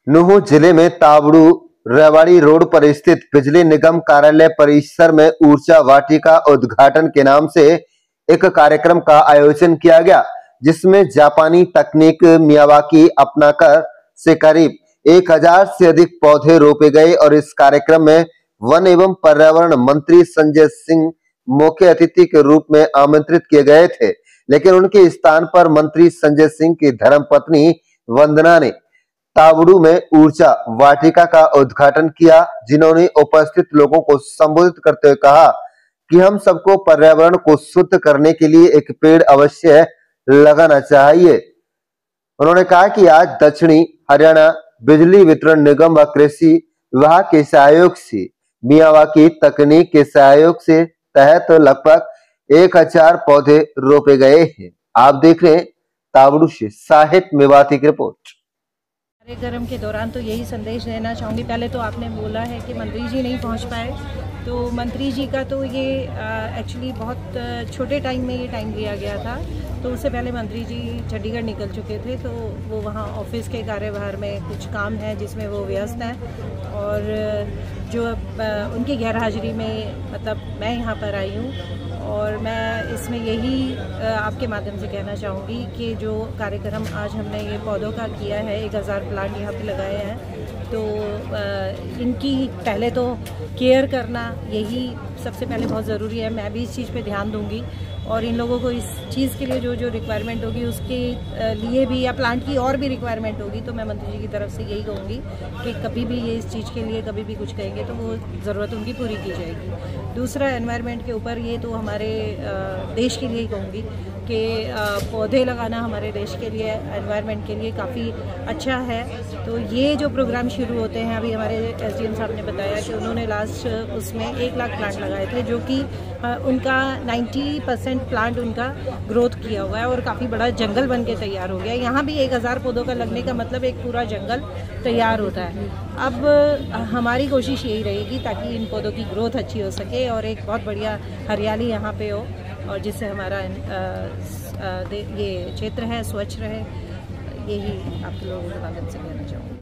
नुहू जिले में ताबड़ू रेवाड़ी रोड पर स्थित बिजली निगम कार्यालय परिसर में ऊर्जा वाटिका उद्घाटन के नाम से एक कार्यक्रम का आयोजन किया गया, जिसमें जापानी तकनीक मियावाकी अपनाकर से करीब 1000 से अधिक पौधे रोपे गए और इस कार्यक्रम में वन एवं पर्यावरण मंत्री संजय सिंह मुख्य अतिथि के रूप में आमंत्रित किए गए थे, लेकिन उनके स्थान पर मंत्री संजय सिंह की धर्मपत्नी वंदना ने ताबड़ू में ऊर्जा वाटिका का उद्घाटन किया, जिन्होंने उपस्थित लोगों को संबोधित करते हुए कहा कि हम सबको पर्यावरण को शुद्ध करने के लिए एक पेड़ अवश्य लगाना चाहिए। उन्होंने कहा कि आज दक्षिणी हरियाणा बिजली वितरण निगम व कृषि विभाग के सहयोग से मियावाकी तकनीक के सहयोग से तहत लगभग 1000 पौधे रोपे गए हैं। आप देख रहे हैं ताबड़ू से साहित्य मेवाती की रिपोर्ट। कार्यक्रम के दौरान तो यही संदेश देना चाहूँगी। पहले तो आपने बोला है कि मंत्री जी नहीं पहुँच पाए, तो मंत्री जी का तो ये एक्चुअली बहुत छोटे टाइम में ये टाइम लिया गया था। तो उससे पहले मंत्री जी चंडीगढ़ निकल चुके थे, तो वो वहाँ ऑफिस के कार्यभार में कुछ काम है जिसमें वो व्यस्त हैं, और जो उनकी गैर हाजिरी में मतलब मैं यहाँ पर आई हूँ। और मैं इसमें यही आपके माध्यम से कहना चाहूँगी कि जो कार्यक्रम आज हमने ये पौधों का किया है, 1000 प्लांट यहाँ पे लगाए हैं, तो इनकी पहले तो केयर करना यही सबसे पहले बहुत ज़रूरी है। मैं भी इस चीज़ पे ध्यान दूंगी और इन लोगों को इस चीज़ के लिए जो रिक्वायरमेंट होगी उसके लिए भी, या प्लांट की और भी रिक्वायरमेंट होगी, तो मैं मंत्री जी की तरफ से यही कहूँगी कि कभी भी ये इस चीज़ के लिए कभी भी कुछ कहेंगे तो वो ज़रूरत उनकी पूरी की जाएगी। दूसरा, एनवायरनमेंट के ऊपर ये तो हमारे देश के लिए ही कहूँगी कि पौधे लगाना हमारे देश के लिए, एनवायरनमेंट के लिए काफ़ी अच्छा है। तो ये जो प्रोग्राम शुरू होते हैं, अभी हमारे एसडीएम साहब ने बताया कि उन्होंने लास्ट उसमें 1 लाख प्लांट लगाए थे, जो कि उनका 90% प्लांट उनका ग्रोथ किया हुआ है और काफ़ी बड़ा जंगल बन के तैयार हो गया है। यहाँ भी 1000 पौधों का लगने का मतलब एक पूरा जंगल तैयार होता है। अब हमारी कोशिश यही रहेगी ताकि इन पौधों की ग्रोथ अच्छी हो सके और एक बहुत बढ़िया हरियाली यहाँ पे हो, और जिससे हमारा ये क्षेत्र है स्वच्छ रहे। यही आप लोगों के माध्यम से कहना चाहूँगी।